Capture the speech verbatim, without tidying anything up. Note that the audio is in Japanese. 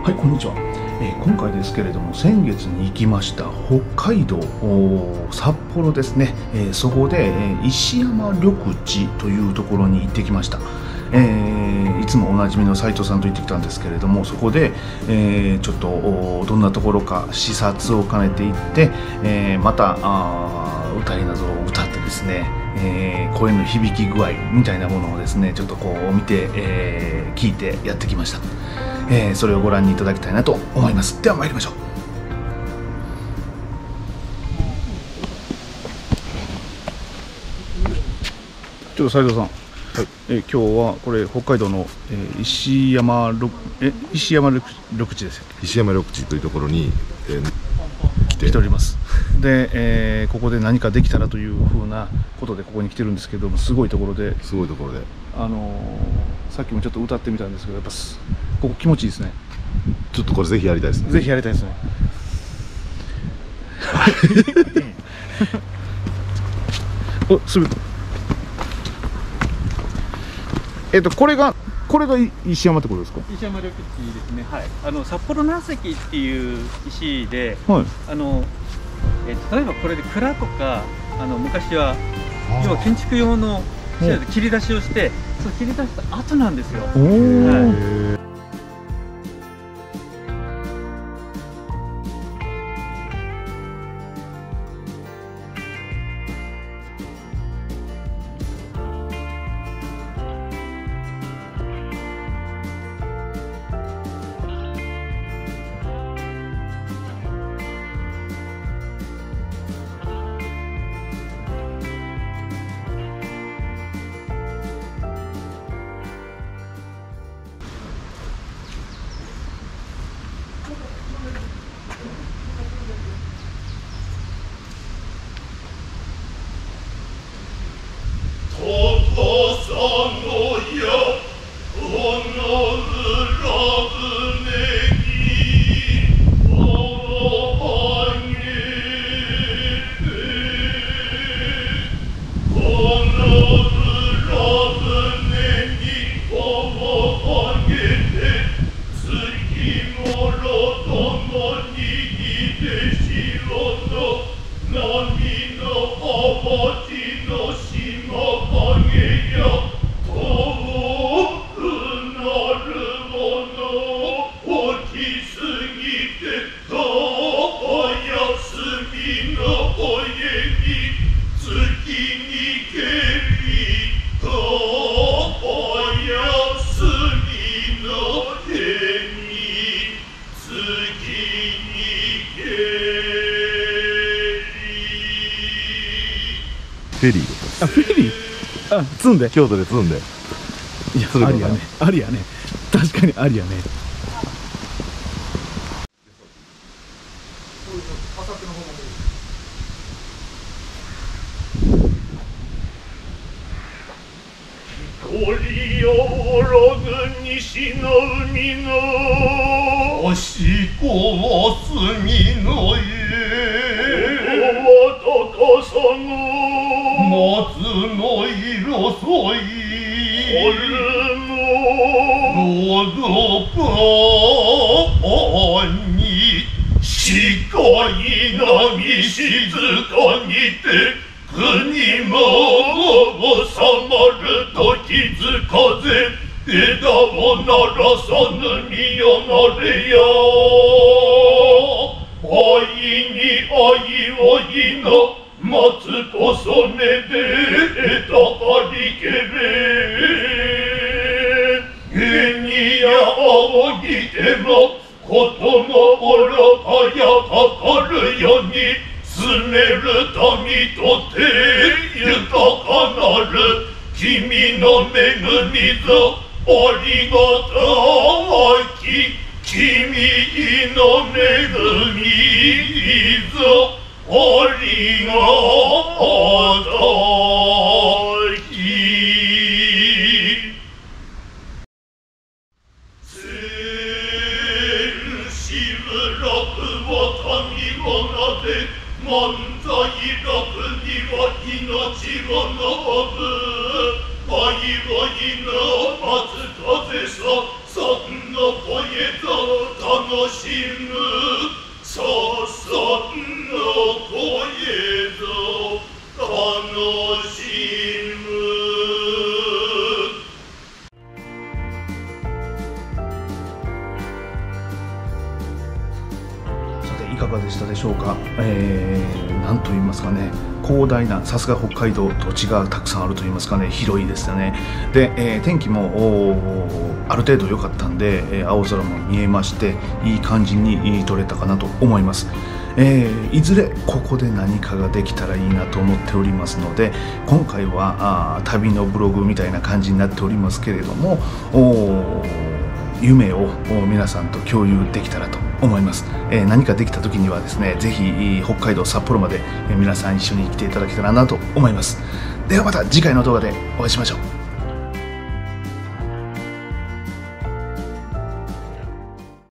はい、こんにちは。えー、今回ですけれども、先月に行きました北海道札幌ですね、えー、そこで、えー、石山緑地というところに行ってきました。えー、いつもおなじみの斉藤さんと行ってきたんですけれども、そこで、えー、ちょっとどんなところか視察を兼ねて行って、えー、またあ歌いなどを歌ってですね、えー、声の響き具合みたいなものをですねちょっとこう見て、えー、聞いてやってきました。えー、それをご覧にいただきたいなと思います。では参りましょう。ちょっと斉藤さん、はい、えー、今日はこれ北海道の、えー、石山緑え石山緑地ですよ。 石山緑地というところに、えー、来て来ております。で、えー、ここで何かできたらというふうなことでここに来てるんですけども、すごいところで、 すごいところで、 あのー、さっきもちょっと歌ってみたんですけど、やっぱここ気持ちいいですね。 ちょっとこれぜひやりたいですね。 ぜひやりたいですね。お、すぐ。えっとこれがこれが石山ってことですか？ 石山緑地ですね。はい。あの札幌軟石っていう石で、 はい、 あのえ例えばこれで蔵とかあの昔は要は建築用の切り出しをして、その切り出した後なんですよ。 おー、はい。 フェリーです。 あ、フェリー、あ、積んで京都で積んで、 いや、ありやね、ありやね、確かにありやね。 鳥よらぬ西の海の足子は隅の家、高さの松の色添い、春ののどかに視界波静かにて国も収まると気づかぜ枝を鳴らさぬ身よなれや、愛に愛をいな待つとそれで枝張りけれ、絵にや仰ぎてもことも愚かやかかるように住める民とて豊かなる君の恵みぞありがたき君の恵みぞありがたき千秋楽は民をなで万歳楽には命をのぶわいわいの松風さ三の声としむささんの声ぞ楽しむ。 さていかがでしたでしょうか。えー、なんと言いますかね、広大な、さすが北海道、土地がたくさんあると言いますかね、広いですよね。で、えー天気もある程度良かったんで、えー青空も見えまして、いい感じに撮れたかなと思います。えーいずれここで何かができたらいいなと思っておりますので、今回はあー旅のブログみたいな感じになっておりますけれども、おー夢を皆さんと共有できたらと思います。えー何かできた時にはですね、ぜひ北海道札幌までえー皆さん一緒に来ていただけたらなと思います。ではまた次回の動画でお会いしましょう。